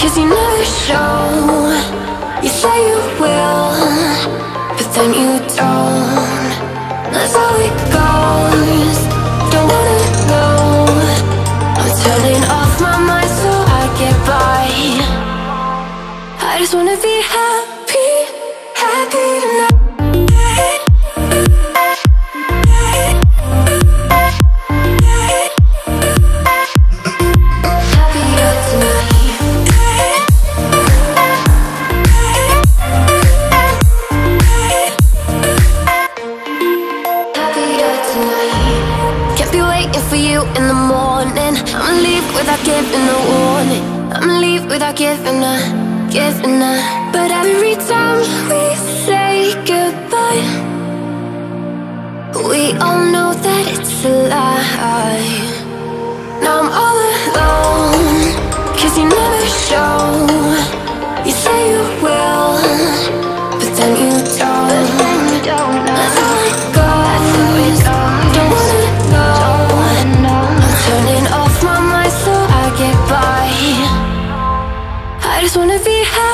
'cause you never show. You say you will, but then you don't. That's how it goes. Don't wanna know. I'm turning off my mind so I get by. I just wanna be happy, happy tonight. For you in the morning, I'ma leave without giving a warning. I'ma leave without giving a. But every time we say goodbye, we all know that it's a lie. Now I'm all alone, 'cause you never show. You say you will, but then you don't. That's how it goes. Don't wanna know. Turning off my mind so I get by. I just wanna be happy.